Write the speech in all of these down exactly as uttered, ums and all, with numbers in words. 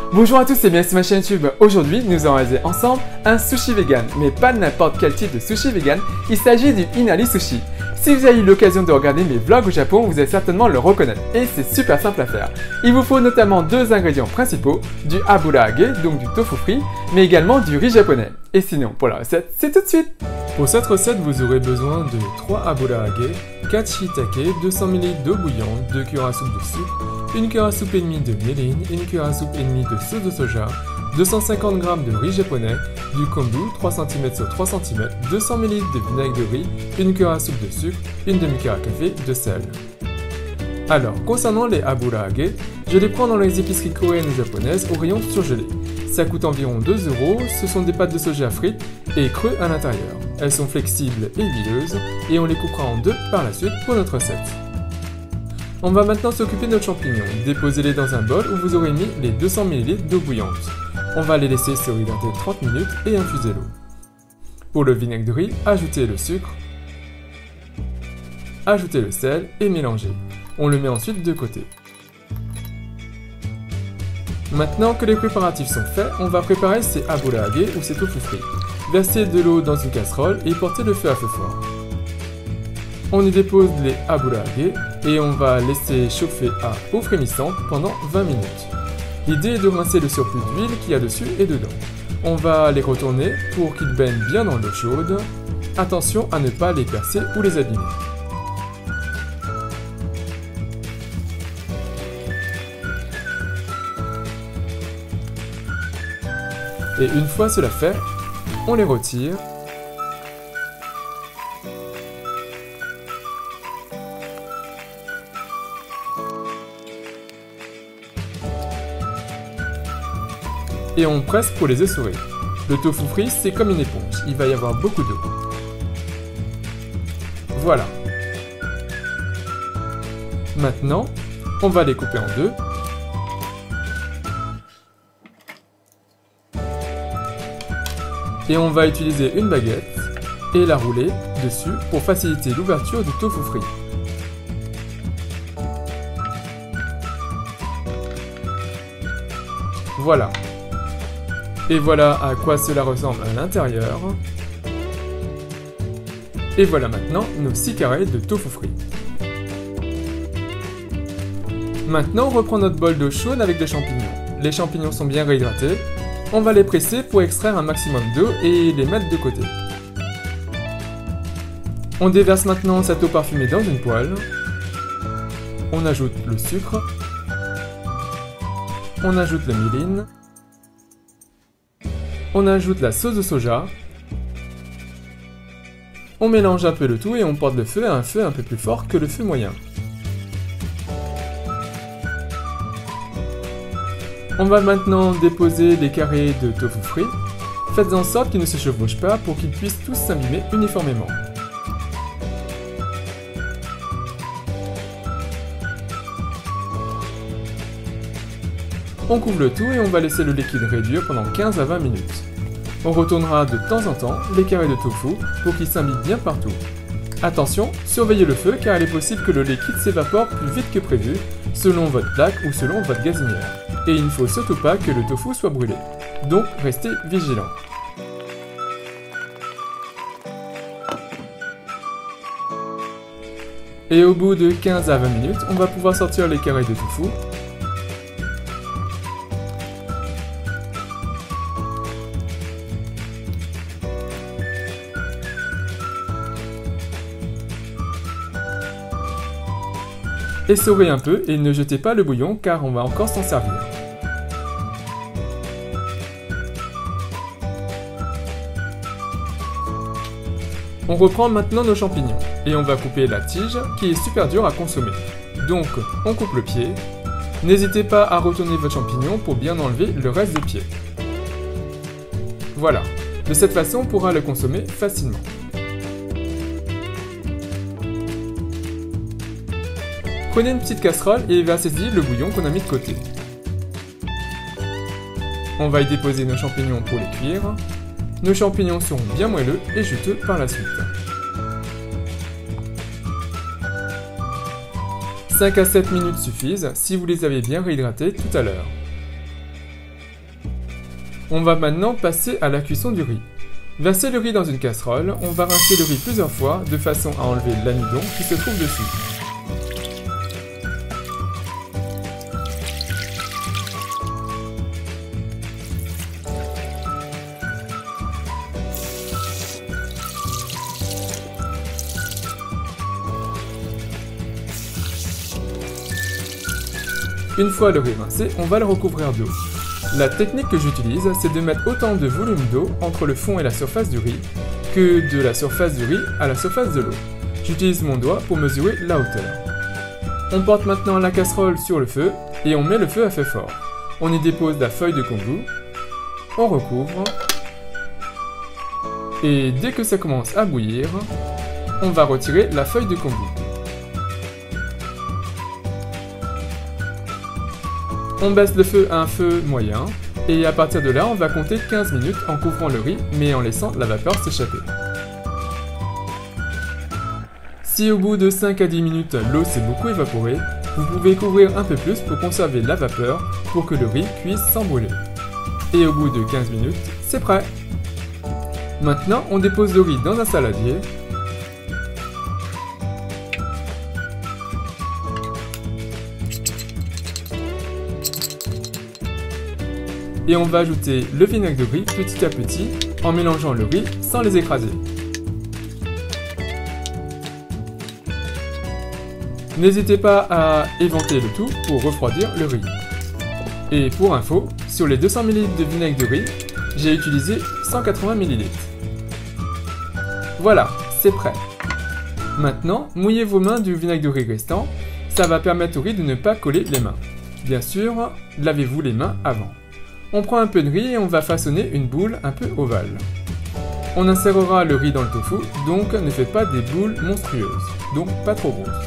Bonjour à tous et bienvenue sur ma chaîne YouTube. Aujourd'hui, nous allons réaliser ensemble un sushi vegan, mais pas n'importe quel type de sushi vegan, il s'agit du Inari Sushi. Si vous avez eu l'occasion de regarder mes vlogs au Japon, vous allez certainement le reconnaître, et c'est super simple à faire. Il vous faut notamment deux ingrédients principaux, du aburage, donc du tofu frit, mais également du riz japonais. Et sinon, pour la recette, c'est tout de suite. Pour cette recette, vous aurez besoin de trois aburage, quatre shiitake, deux cents millilitres d'eau bouillante, deux cuillères à soupe de sucre, une cuillère à soupe et demie de mirin, une cuillère à soupe et demie de sauce de soja, deux cent cinquante grammes de riz japonais, du kombu trois centimètres sur trois centimètres, deux cents millilitres de vinaigre de riz, une cuillère à soupe de sucre, une demi-cuillère à café de sel. Alors, concernant les aburage, je les prends dans les épiceries coréennes ou japonaises au rayon surgelé. Ça coûte environ deux euros, ce sont des pâtes de soja frites et creux à l'intérieur. Elles sont flexibles et huileuses et on les coupera en deux par la suite pour notre recette. On va maintenant s'occuper de nos champignons. Déposez-les dans un bol où vous aurez mis les deux cents millilitres d'eau bouillante. On va les laisser se réhydrater trente minutes et infuser l'eau. Pour le vinaigre de riz, ajoutez le sucre, ajoutez le sel et mélangez. On le met ensuite de côté. Maintenant que les préparatifs sont faits, on va préparer ces aburage ou ces tofu frits. Versez de l'eau dans une casserole et portez le feu à feu fort. On y dépose les aburage et on va laisser chauffer à eau frémissante pendant vingt minutes. L'idée est de rincer le surplus d'huile qu'il y a dessus et dedans. On va les retourner pour qu'ils baignent bien dans l'eau chaude. Attention à ne pas les percer ou les abîmer. Et une fois cela fait, on les retire. Et on presse pour les essorer. Le tofu frit, c'est comme une éponge, il va y avoir beaucoup d'eau. Voilà. Maintenant, on va les couper en deux. Et on va utiliser une baguette et la rouler dessus pour faciliter l'ouverture du tofu frit. Voilà. Et voilà à quoi cela ressemble à l'intérieur. Et voilà maintenant nos six carrés de tofu frit. Maintenant on reprend notre bol d'eau chaude avec des champignons. Les champignons sont bien réhydratés. On va les presser pour extraire un maximum d'eau et les mettre de côté. On déverse maintenant cette eau parfumée dans une poêle. On ajoute le sucre. On ajoute le mirin. On ajoute la sauce de soja. On mélange un peu le tout et on porte le feu à un feu un peu plus fort que le feu moyen. On va maintenant déposer les carrés de tofu frit. Faites en sorte qu'ils ne se chevauchent pas pour qu'ils puissent tous s'imbiber uniformément. On couvre le tout et on va laisser le liquide réduire pendant quinze à vingt minutes. On retournera de temps en temps les carrés de tofu pour qu'ils s'imbibent bien partout. Attention, surveillez le feu car il est possible que le liquide s'évapore plus vite que prévu, selon votre plaque ou selon votre gazinière. Et il ne faut surtout pas que le tofu soit brûlé. Donc restez vigilant. Et au bout de quinze à vingt minutes, on va pouvoir sortir les carrés de tofu. Essorez un peu et ne jetez pas le bouillon car on va encore s'en servir. On reprend maintenant nos champignons et on va couper la tige qui est super dure à consommer. Donc on coupe le pied. N'hésitez pas à retourner votre champignon pour bien enlever le reste du pied. Voilà, de cette façon on pourra le consommer facilement. Prenez une petite casserole et versez-y le bouillon qu'on a mis de côté. On va y déposer nos champignons pour les cuire. Nos champignons seront bien moelleux et juteux par la suite. cinq à sept minutes suffisent si vous les avez bien réhydratés tout à l'heure. On va maintenant passer à la cuisson du riz. Versez le riz dans une casserole, on va rincer le riz plusieurs fois de façon à enlever l'amidon qui se trouve dessus. Une fois le riz rincé, on va le recouvrir d'eau. La technique que j'utilise, c'est de mettre autant de volume d'eau entre le fond et la surface du riz que de la surface du riz à la surface de l'eau. J'utilise mon doigt pour mesurer la hauteur. On porte maintenant la casserole sur le feu et on met le feu à feu fort. On y dépose la feuille de kombu, on recouvre et dès que ça commence à bouillir, on va retirer la feuille de kombu. On baisse le feu à un feu moyen, et à partir de là, on va compter quinze minutes en couvrant le riz, mais en laissant la vapeur s'échapper. Si au bout de cinq à dix minutes, l'eau s'est beaucoup évaporée, vous pouvez couvrir un peu plus pour conserver la vapeur pour que le riz cuise sans brûler. Et au bout de quinze minutes, c'est prêt! Maintenant, on dépose le riz dans un saladier. Et on va ajouter le vinaigre de riz petit à petit en mélangeant le riz sans les écraser. N'hésitez pas à éventer le tout pour refroidir le riz. Et pour info, sur les deux cents millilitres de vinaigre de riz, j'ai utilisé cent quatre-vingts millilitres. Voilà, c'est prêt. Maintenant, mouillez vos mains du vinaigre de riz restant, ça va permettre au riz de ne pas coller les mains. Bien sûr, lavez-vous les mains avant. On prend un peu de riz et on va façonner une boule un peu ovale. On insérera le riz dans le tofu, donc ne faites pas des boules monstrueuses, donc pas trop grosses.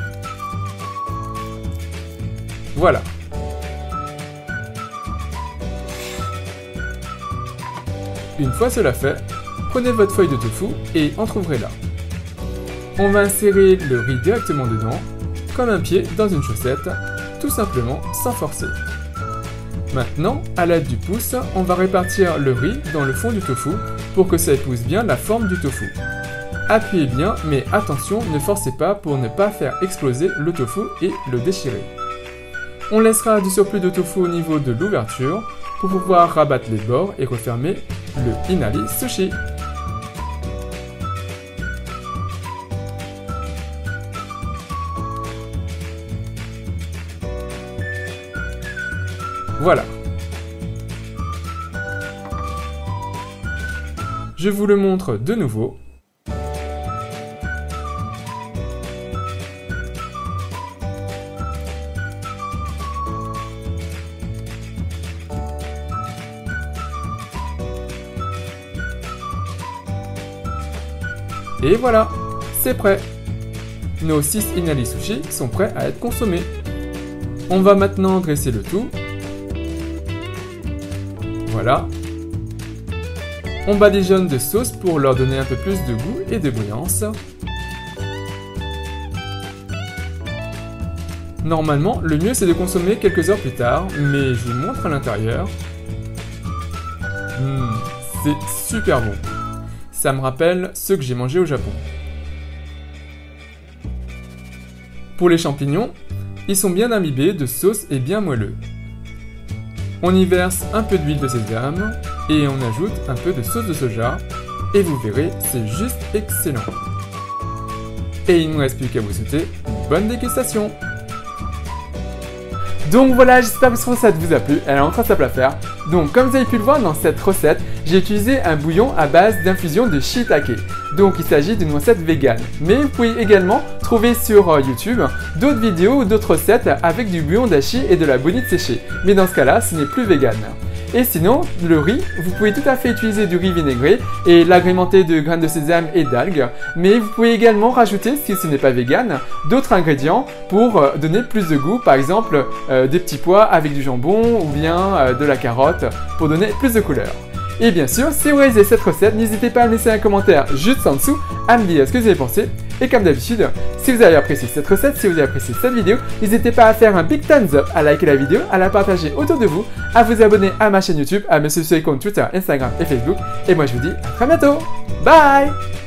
Voilà. Une fois cela fait, prenez votre feuille de tofu et entrouvrez-la. On va insérer le riz directement dedans, comme un pied dans une chaussette, tout simplement sans forcer. Maintenant, à l'aide du pouce, on va répartir le riz dans le fond du tofu pour que ça épouse bien la forme du tofu. Appuyez bien, mais attention, ne forcez pas pour ne pas faire exploser le tofu et le déchirer. On laissera du surplus de tofu au niveau de l'ouverture pour pouvoir rabattre les bords et refermer le Inari Sushi. Voilà. Je vous le montre de nouveau. Et voilà, c'est prêt. Nos six Inari Sushi sont prêts à être consommés. On va maintenant dresser le tout. Voilà. On badigeonne de sauce pour leur donner un peu plus de goût et de brillance. Normalement, le mieux c'est de consommer quelques heures plus tard, mais je vous montre à l'intérieur. Mmh, c'est super bon. Ça me rappelle ceux que j'ai mangés au Japon. Pour les champignons, ils sont bien imbibés de sauce et bien moelleux. On y verse un peu d'huile de sésame et on ajoute un peu de sauce de soja et vous verrez, c'est juste excellent. Et il ne me reste plus qu'à vous souhaiter une bonne dégustation. Donc voilà, j'espère que cette recette vous a plu, elle est en train de s'appeler à faire. Donc comme vous avez pu le voir dans cette recette, j'ai utilisé un bouillon à base d'infusion de shiitake. Donc il s'agit d'une recette végane. Mais vous pouvez également trouver sur YouTube d'autres vidéos ou d'autres recettes avec du bouillon d'ashi et de la bonite séchée. Mais dans ce cas-là, ce n'est plus végane. Et sinon, le riz, vous pouvez tout à fait utiliser du riz vinaigré et l'agrémenter de graines de sésame et d'algues. Mais vous pouvez également rajouter, si ce n'est pas vegan, d'autres ingrédients pour donner plus de goût. Par exemple, euh, des petits pois avec du jambon ou bien euh, de la carotte pour donner plus de couleur. Et bien sûr, si vous réalisez cette recette, n'hésitez pas à me laisser un commentaire juste en dessous, à me dire ce que vous avez pensé. Et comme d'habitude, si vous avez apprécié cette recette, si vous avez apprécié cette vidéo, n'hésitez pas à faire un big thumbs up, à liker la vidéo, à la partager autour de vous, à vous abonner à ma chaîne YouTube, à me suivre sur les comptes Twitter, Instagram et Facebook. Et moi je vous dis à très bientôt. Bye!